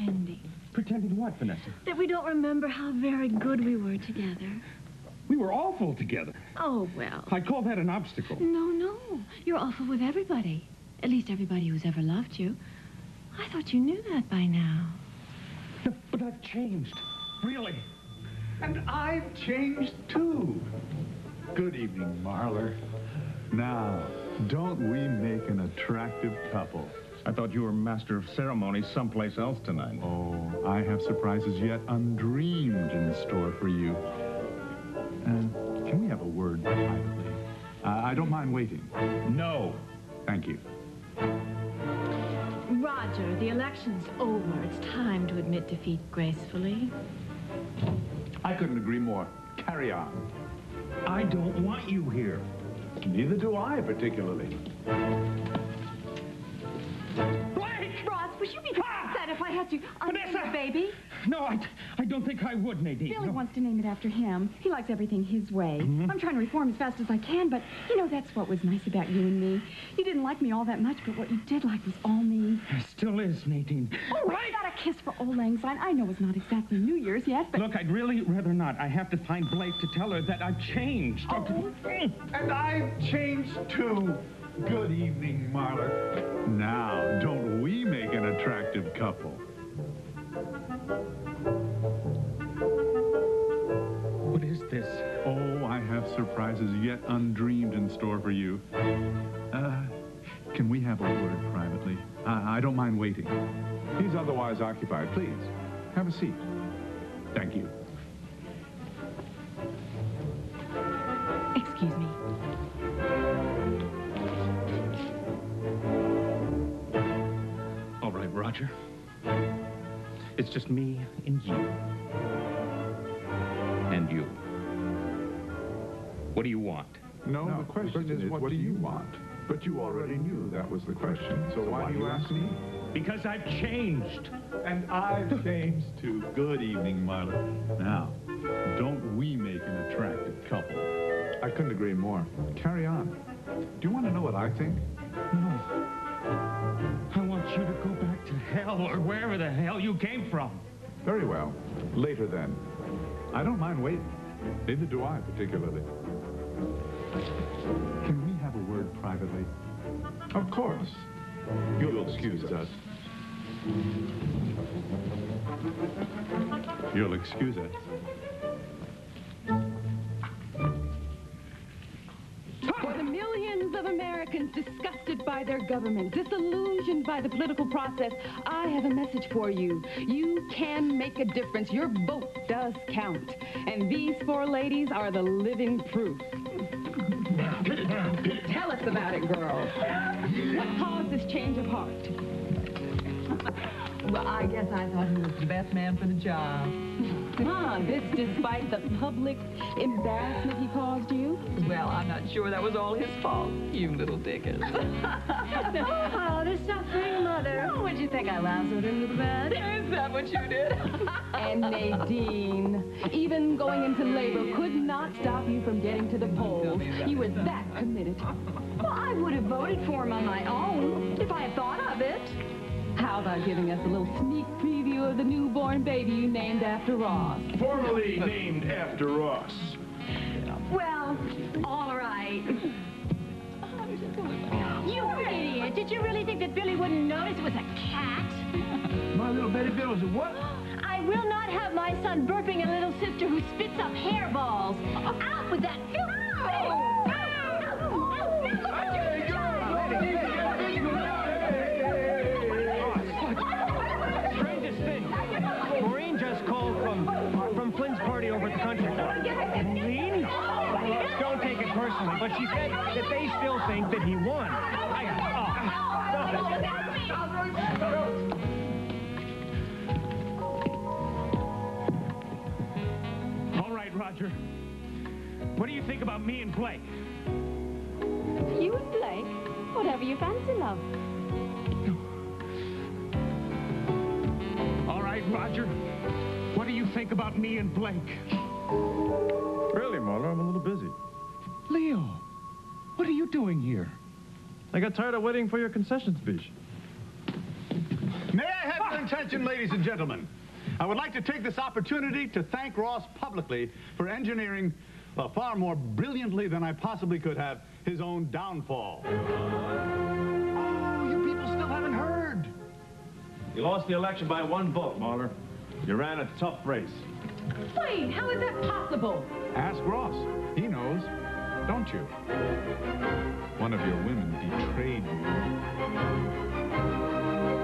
pretending. Pretending what, Vanessa? That we don't remember how very good we were together. We were awful together. Oh, well. I call that an obstacle. No, no. You're awful with everybody. At least everybody who's ever loved you. I thought you knew that by now. No, but I've changed. Really. And I've changed, too. Good evening, Marler. Now, don't we make an attractive couple? I thought you were master of ceremonies someplace else tonight. Oh, I have surprises yet undreamed in store for you. Can we have a word privately? I don't mind waiting. No. Thank you. Roger, the election's over. It's time to admit defeat gracefully. I couldn't agree more. Carry on. I don't want you here. Neither do I, particularly. Ross, would you be upset if I had to unname Vanessa! the baby? No, I don't think I would, Nadine. Billy No. wants to name it after him. He likes everything his way. I'm trying to reform as fast as I can, but, you know, that's what was nice about you and me. You didn't like me all that much, but what you did like was all me. It still is, Nadine. Oh, I got a kiss for Old Lang Syne. I know it's not exactly New Year's yet, but... Look, I'd really rather not. I have to find Blake to tell her that I've changed. Oh. And I've changed, too. Good evening, Marler. Now, don't we make an attractive couple? What is this? Oh, I have surprises yet undreamed in store for you. Can we have a word privately? I don't mind waiting. He's otherwise occupied. Please, have a seat. Thank you. Excuse me. All right, Roger. It's just me and you. And you. What do you want? No, the question is, what do you want? But you already knew that was the question, so why do you ask me? Because I've changed. And I've changed, too. Good evening, Marla. Now, don't we make an attractive couple? I couldn't agree more. Carry on. Do you want to know what I think? No. I want you to go back to hell or wherever the hell you came from. Very well. Later, then. I don't mind waiting. Neither do I, particularly. Can we have a word privately? Of course. You'll excuse us. You'll excuse us. For the millions of Americans disgusted by their government, disillusioned by the political process, I have a message for you. You can make a difference. Your vote does count. And these four ladies are the living proof. Tell us about it, girls. What caused this change of heart? Well, I guess I thought he was the best man for the job. This despite the public embarrassment he caused you? Well, I'm not sure that was all his fault, you little dickens. Oh, there's suffering, Mother. Oh, what'd you think? I lassoed him to the bed? Is that what you did? And Nadine, even going into labor could not stop you from getting to the polls. You were that committed. Well, I would have voted for him on my own if I had thought of it. How about giving us a little sneak preview of the newborn baby you named after Ross? Formally named after Ross. Well, all right. You idiot. Did you really think that Billy wouldn't notice it was a cat? My little Betty Bill is a what? I will not have my son burping a little sister who spits up hairballs. Out with that filthy thing! Strangest thing. Maureen just called from Flynn's party over at the country club. Maureen? Don't take it personally, but she said that they still think that he won. All right, Roger. What do you think about me and Blake? You and Blake? Whatever you fancy, love. All right, Roger. What do you think about me and Blake? Really, Marla, I'm a little busy. Leo, what are you doing here? I got tired of waiting for your concession speech. May I have your attention, ladies and gentlemen. I would like to take this opportunity to thank Ross publicly for engineering, far more brilliantly than I possibly could have, his own downfall. Oh, you people still haven't heard. You lost the election by 1 vote, Marler. You ran a tough race. Wait, how is that possible? Ask Ross. He knows. Don't you? One of your women betrayed you.